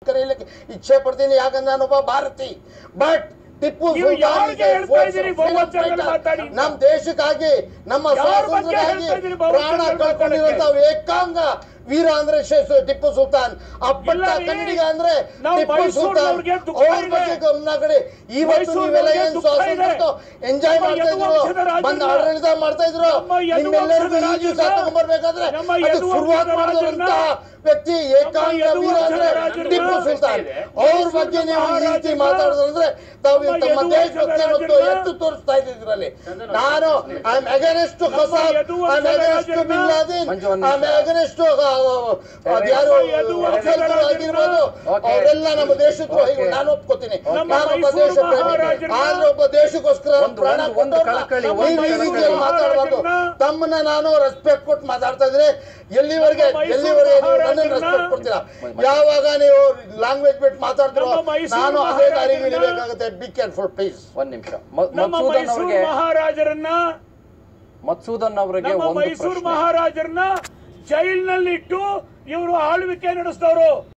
ಕರೆಯಲಿಕ್ಕೆ ಇಚ್ಛೆ ಪಡ್ತೀನಿ, ಯಾಕಂದ್ರೆ ನಾನೊಬ್ಬ ಭಾರತಿ. ಬಟ್ ಟಿಪ್ಪು ನಮ್ಮ ದೇಶಕ್ಕಾಗಿ ನಮ್ಮ ಸ್ವಾತಂತ್ರ್ಯಕ್ಕಾಗಿ ಪ್ರಾಣ ಕಳ್ಕೊಂಡಿರುವಂತ ಏಕಾಂಗ ವೀರ ಅಂದ್ರೆ ಟಿಪ್ಪು ಸುಲ್ತಾನ್. ಅಪ್ಪಟ್ಟ ಕನ್ನಡಿಗ ಅಂದ್ರೆ ಟಿಪ್ಪು ಸುಲ್ತಾನ್. ಅವ್ರ ಬಗ್ಗೆ ಗಮನ ಕಡೆ. ಇವತ್ತು ನೀವೆಲ್ಲ ಏನ್ ಸ್ವಾತಂತ್ರ್ಯ ಎಂಜಾಯ್ ಮಾಡ್ತಾ ಇದ್ರು, ಬಂದು ಆಡಳಿತ ಮಾಡ್ತಾ ಇದ್ರು, ನಿಮ್ಮೆಲ್ಲರಿಗೂ ಈ ದಿವಸ ತಗೊಂಡ್ಬರ್ಬೇಕಾದ್ರೆ ಅದು ಶುರುವಾತ್ ಮಾಡಿದಂತ ವ್ಯಕ್ತಿ ಏಕಾಂಗ ವೀರ ಅಂದ್ರೆ ಟಿಪ್ಪು ಸುಲ್ತಾನ್. ಅವ್ರ ಬಗ್ಗೆ ನೀವು ಈ ರೀತಿ ಮಾತಾಡೋದಂದ್ರೆ ತಾವು ತಮ್ಮ ದೇಶಭಕ್ತಿ ಮತ್ತು ಎತ್ತು ತೋರಿಸ್ತಾ ಇದ್ರಲ್ಲಿ. ನಾನು I am against Kasab, I am against bin Laden, I am against ಅದ್ಯಾರು ಆಗಿರ್ಬೋದು, ಅವರೆಲ್ಲ ನಮ್ಮ ದೇಶದ್ರೋಹಿಗಳು. ನಾನು ಒಪ್ಕೋತೀನಿ, ನಾನೊಬ್ಬ ದೇಶ ಪ್ರೇಮಿ. ಆದ್ರೆ ಒಬ್ಬ ದೇಶಕ್ಕೋಸ್ಕರ ಪ್ರಾಣ ಕೊಟ್ಟವ್ರನ್ನ ನೀವು ಈ ರೀತಿಯಲ್ಲಿ ಮಾತಾಡಬಾರ್ದು. ತಮ್ಮನ್ನ ನಾನು ರೆಸ್ಪೆಕ್ಟ್ ಕೊಟ್ಟು ಮಾತಾಡ್ತಾ ಇದ್ರೆ ಎಲ್ಲಿವರೆಗೆ ನೀವು ನನ್ನ ರೆಸ್ಪೆಕ್ಟ್ ಕೊಡ್ತೀರಾ? ಯಾವಾಗ ನೀವು ಲ್ಯಾಂಗ್ವೇಜ್ ಬಿಟ್ಟು ಮಾತಾಡ್ತಿರೋ ನಾನು ಅದೇ ದಾರಿಗೆ ಇಳಿಬೇಕಾಗುತ್ತೆ. Be careful please. ಒಂದ್ ನಿಮಿಷ. ಮಧುಸೂದನ್ ಅವರಿಗೆ ಮೈಸೂರು ಮಹಾರಾಜರನ್ನ ಜೈಲಿನಲ್ಲಿಟ್ಟು ಇವರು ಆಳ್ವಿಕೆ ನಡೆಸಿದವರು.